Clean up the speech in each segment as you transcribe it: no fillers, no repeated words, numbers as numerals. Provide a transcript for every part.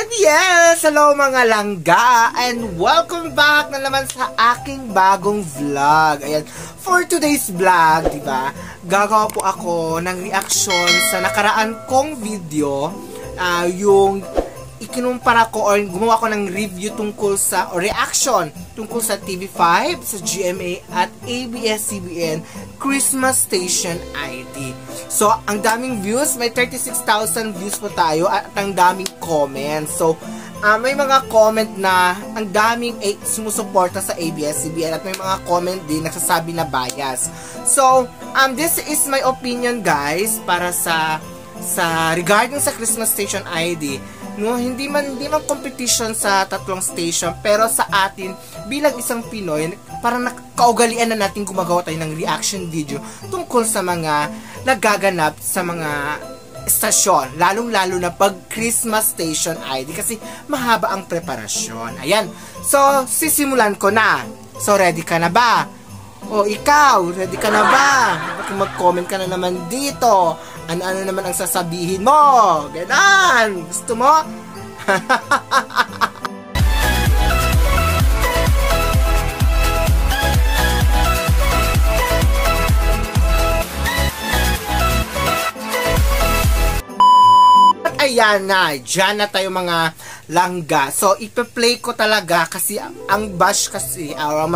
Yes! Hello mga langga! And welcome back na naman sa aking bagong vlog. Ayan, for today's vlog, diba, gagawa po ako ng reaction sa nakaraan kong video, yung ikinumpara ko or gumawa ko ng review tungkol sa, or reaction tungkol sa TV5, sa GMA at ABS-CBN Christmas Station ID. So, ang daming views, may 36,000 views po tayo at ang daming comments. So, may mga comment na ang daming sumusuporta sa ABS-CBN at may mga comment din nagsasabi na bias. So, this is my opinion guys para sa regarding sa Christmas Station ID. No, hindi man competition sa tatlong station, pero sa atin bilang isang Pinoy, parang nakaugalian na natin gumagawa tayo ng reaction video tungkol sa mga nagaganap sa mga estasyon, lalong-lalo na pag Christmas Station ID kasi mahaba ang preparasyon. Ayan. So, sisimulan ko na. So, ready ka na ba? O ikaw, ready ka na ba? Kung mag-comment ka na naman dito, ano naman ang sasabihin mo? Ganon! Gusto mo? At ayan na, dyan na tayo mga langga. So, ipe-play ko talaga kasi ang bash kasi,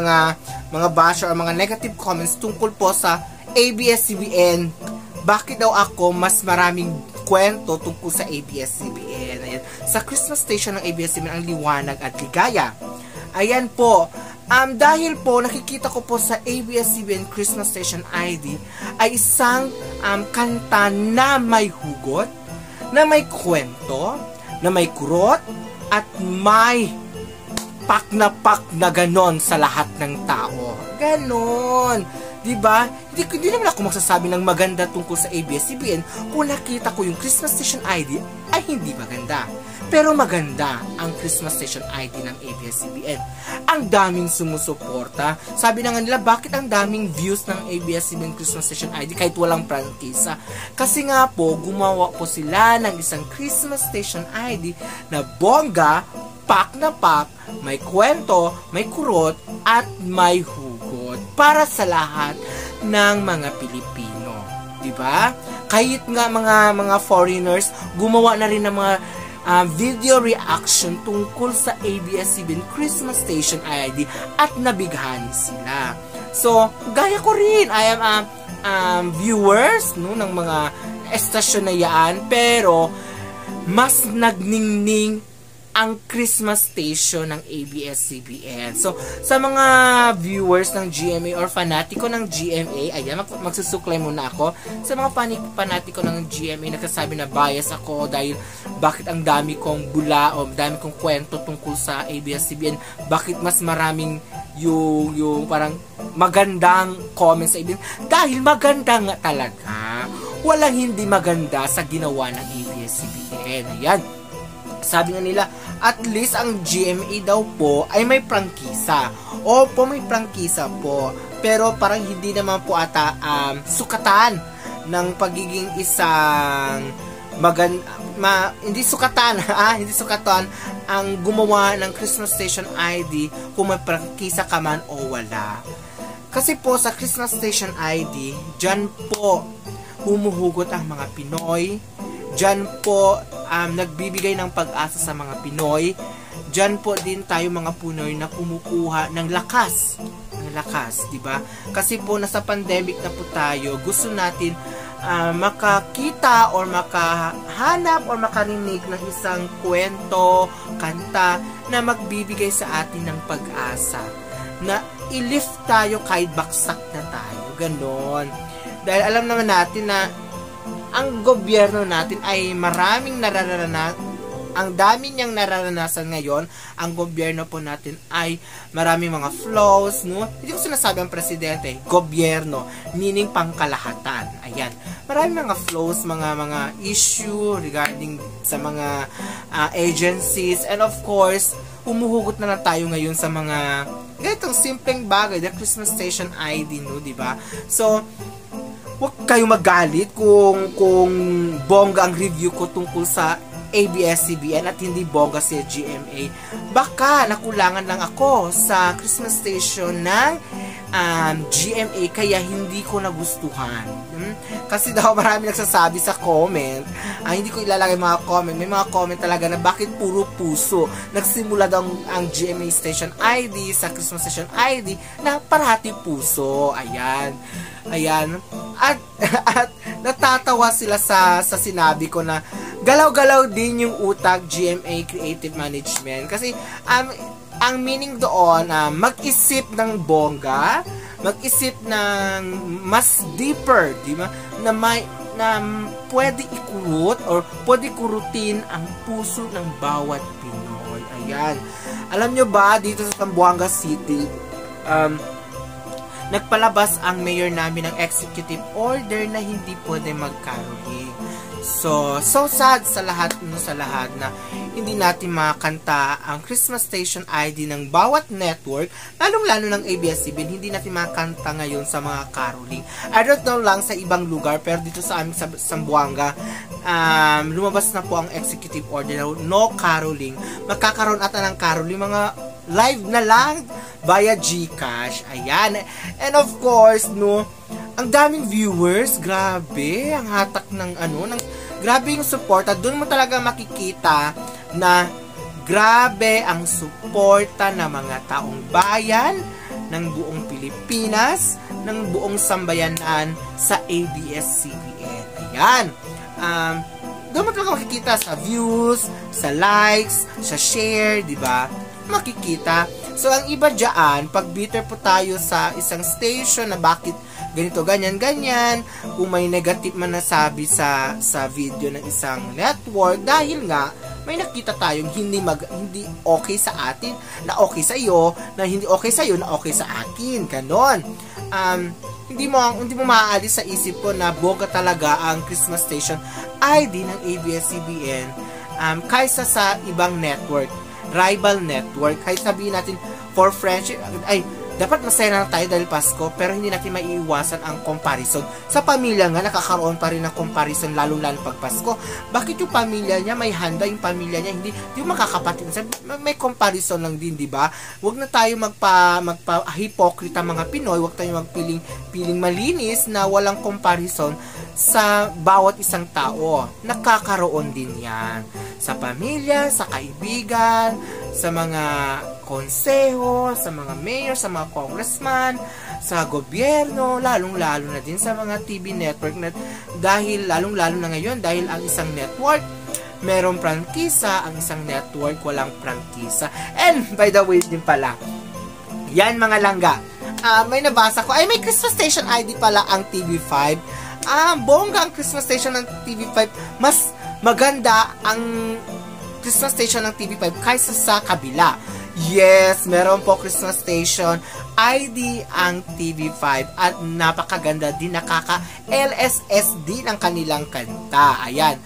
mga bash or mga negative comments tungkol po sa ABS-CBN. Bakit daw ako mas maraming kwento tungkol sa ABS-CBN? Ayan. Sa Christmas Station ng ABS-CBN ang liwanag at ligaya. Ayan po. Dahil po nakikita ko po sa ABS-CBN Christmas Station ID ay isang kanta na may hugot, na may kwento, na may kurot, at may pak na ganon sa lahat ng tao. Ganon. Diba? Hindi naman ako magsasabi ng maganda tungkol sa ABS-CBN kung nakita ko yung Christmas Station ID ay hindi maganda. Pero maganda ang Christmas Station ID ng ABS-CBN. Ang daming sumusuporta. Sabi na nga nila, bakit ang daming views ng ABS-CBN Christmas Station ID kahit walang prangkisa? Kasi nga po, gumawa po sila ng isang Christmas Station ID na bongga, pak na pak, may kwento, may kurot, at may hugot para sa lahat ng mga Pilipino. Diba? Kahit nga mga foreigners, gumawa na rin ng mga video reaction tungkol sa ABS-CBN Christmas Station ID at nabighani sila. So, gaya ko rin, I am viewers no, ng mga estasyon na yan, pero mas nagningning ang Christmas Station ng ABS-CBN. So, sa mga viewers ng GMA or fanatiko ng GMA, ayan, magsusuklay muna ako. Sa mga fanatiko ng GMA, nagsasabi na bias ako dahil bakit ang dami kong bula o dami kong kwento tungkol sa ABS-CBN, bakit mas maraming yung parang magandang comments sa ABS. Dahil maganda nga talaga. Walang hindi maganda sa ginawa ng ABS-CBN. Ayan. Sabi nga nila, at least ang GMA daw po ay may prangkisa. Opo, may prangkisa po. Pero parang hindi naman po ata sukatan ng pagiging isang hindi sukatan, hindi sukatan ang gumawa ng Christmas Station ID kung may prangkisa ka man o wala. Kasi po sa Christmas Station ID, dyan po humuhugot ang mga Pinoy. Diyan po nagbibigay ng pag-asa sa mga Pinoy. Diyan po din tayo mga Pinoy na kumukuha ng lakas. Ng lakas, di ba? Kasi po nasa pandemic na po tayo, gusto natin makakita or makahanap or makarinig ng isang kwento, kanta na magbibigay sa atin ng pag-asa. Na i-lift tayo kahit baksak na tayo. Ganon. Dahil alam naman natin na ang gobyerno natin ay maraming ang dami niyang nararanasan ngayon. Ang gobyerno po natin ay maraming mga flaws, no? Hindi ko sinasabi ang presidente, gobyerno, meaning pangkalahatan. Ayan. Maraming mga flaws, mga issue regarding sa mga agencies, and of course, humuhugot na lang tayo ngayon sa mga ganitong simpleng bagay, the Christmas Station ID, no, di ba? So, huwag kayo magalit kung bongga ang review ko tungkol sa ABS-CBN at hindi bongga si GMA. Baka nakulangan lang ako sa Christmas station ng GMA kaya hindi ko nagustuhan. Kasi daw marami nagsasabi sa comment, hindi ko ilalagay mga comment. May mga comment talaga na bakit puro puso. Nagsimula daw ang GMA station ID sa Christmas station ID na parati puso. Ayan. At natatawa sila sa sinabi ko na galaw-galaw din yung utak GMA Creative Management. Kasi ang meaning doon, mag-isip ng bongga, mag-isip ng mas deeper, di ba? Na pwede ikurut or pwede kurutin ang puso ng bawat Pinoy. Ayan. Alam nyo ba, dito sa Zamboanga City, nagpalabas ang mayor namin ng executive order na hindi pwede mag-caroling. So sad sa lahat na hindi natin makakanta ang Christmas Station ID ng bawat network, lalong-lalo ng ABS-CBN, hindi natin makakanta ngayon sa mga caroling. I don't know lang sa ibang lugar, pero dito sa aming sa Zamboanga, lumabas na po ang executive order na no caroling. Magkakaroon ata ng caroling, mga live na lang via GCash. Ayan. And of course, ang daming viewers, grabe, ang hatak ng grabe yung suporta. Doon mo talaga makikita na grabe ang suporta ng mga taong bayan ng buong Pilipinas, ng buong sambayanan sa ABS-CBN. Ayan. Doon mo talaga makikita sa views, sa likes, sa share, di ba? Makikita. So, ang iba dyan, pag bitter po tayo sa isang station na bakit ganito, ganyan, kung may negative man nasabi sa video ng isang network, dahil nga, may nakita tayong hindi okay sa atin, na okay sa iyo, na hindi okay sa iyo, na okay sa akin. Ganon. Hindi mo maaalis sa isip ko na boga talaga ang Christmas Station ID ng ABS-CBN kaysa sa ibang network, rival network. Kahit sabihin natin for friendship, dapat masaya na tayo dahil Pasko, pero hindi natin maiiwasan ang comparison. Sa pamilya nga, nakakaroon pa rin ng comparison, lalo-lalo pag Pasko. Bakit yung pamilya niya may handa, yung pamilya niya hindi, yung makakapatid. May comparison lang din, di ba? Huwag na tayo magpa-hipokrita mga Pinoy, huwag tayo magpiling malinis na walang comparison sa bawat isang tao. Nakakaroon din yan. Sa pamilya, sa kaibigan, sa mga konseho, sa mga mayor, sa mga congressman, sa gobyerno, lalong-lalo na din sa mga TV network na dahil lalong-lalo na ngayon dahil ang isang network merong prangkisa, ang isang network walang prangkisa. And by the way din pala, yan mga langga, may nabasa ko, may Christmas Station ID pala ang TV5. Bongga ang Christmas Station ng TV5. Mas maganda ang Christmas Station ng TV5 kaysa sa kabila. Yes, meron po Christmas Station ID ang TV5 at napakaganda din, nakaka-LSSD ng kanilang kanta. Ayan.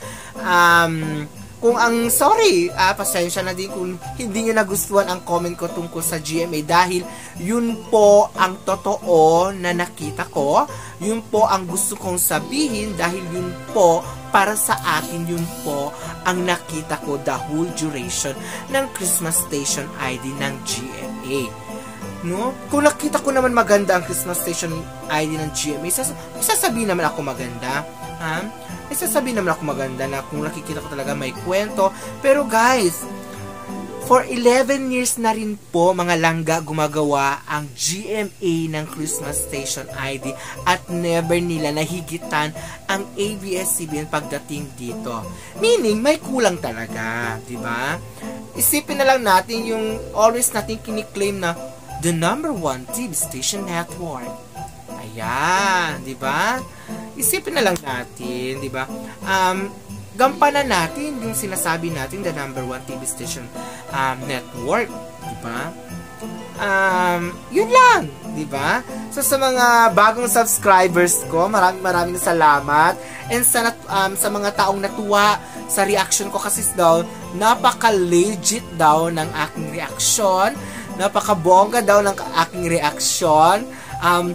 Pasensya na din kung hindi nyo nagustuhan ang comment ko tungkol sa GMA dahil yun po ang totoo na nakita ko, yun po ang gusto kong sabihin dahil yun po para sa akin, yun po ang nakita ko the whole duration ng Christmas Station ID ng GMA. No? Kung nakita ko naman maganda ang Christmas Station ID ng GMA, sasabihin naman ako maganda. Sasabihin naman ako maganda na kung nakikita ko talaga may kwento. Pero guys, for 11 years na rin po mga langga gumagawa ang GMA ng Christmas Station ID at never nila nahigitan ang ABS-CBN pagdating dito. Meaning, may kulang talaga, di ba? Isipin na lang natin yung always natin kiniklaim na the #1 TV station network. Ayan, di ba? Isipin na lang natin, di ba? Gampanan natin yung sinasabi natin the #1 TV station network, di ba? Yun lang, di ba? So sa mga bagong subscribers ko, maraming salamat. And sa mga taong natuwa sa reaction ko kasi daw, napaka-legit daw ng aking reaction. Napaka-bongga daw ng aking reaction.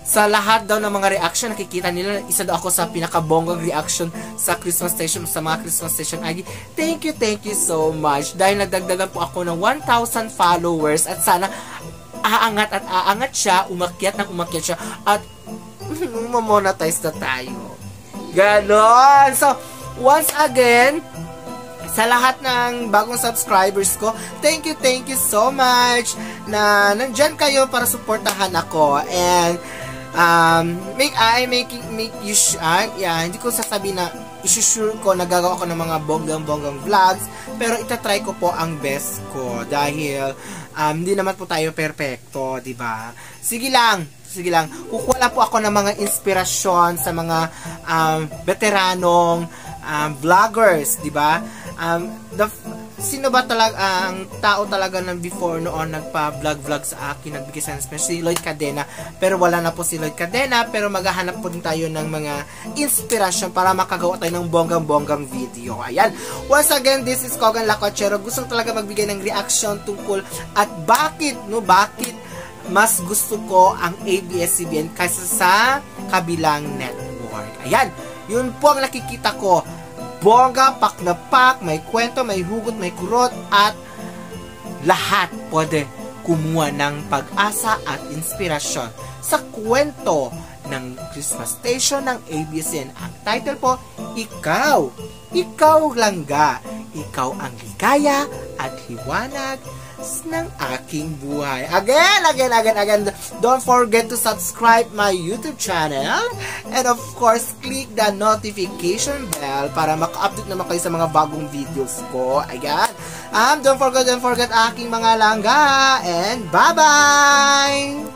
sa lahat daw ng mga reaction, nakikita nila, isa daw ako sa pinakabonggang reaction sa Christmas Station, sa mga Christmas Station ID. Thank you so much. Dahil nagdagdagan po ako ng 1,000 followers at sana aangat siya, umakyat siya, at mamonetize na tayo. Ganon! So, once again, sa lahat ng bagong subscribers ko, thank you so much na nandyan kayo para suportahan ako. And make you hindi ko sasabihin na isusure ko na gagawa ko ng mga bonggang vlogs, pero itatry ko po ang best ko dahil hindi naman po tayo perfecto, di ba? Sige lang, kukuha lang po ako ng mga inspirasyon sa mga veteranong vloggers, di ba? Sino ba talaga ang tao talaga ng before noon nagpa-vlog sa akin, nagbigay sa inspiration? Si Lloyd Cadena, pero wala na po si Lloyd Cadena, pero maghahanap po din tayo ng mga inspirasyon para makagawa tayo ng bonggang video. Ayan, once again, this is Kogan Lacochero. Gusto talaga magbigay ng reaction tungkol at bakit mas gusto ko ang ABS-CBN kaysa sa kabilang network. Ayan, yun po ang nakikita ko. Bongga, pak na pak, may kwento, may hugot, may kurot, at lahat pwede kumuha ng pag-asa at inspirasyon sa kwento ng Christmas Station ng ABS-CBN. Ang title po, Ikaw Langga, Ikaw ang Ligaya at Liwanag ng Aking Buhay. Again, don't forget to subscribe my YouTube channel and of course, click the notification bell para maka-update naman kayo sa mga bagong videos ko. Ayan. Don't forget aking mga langga and bye-bye!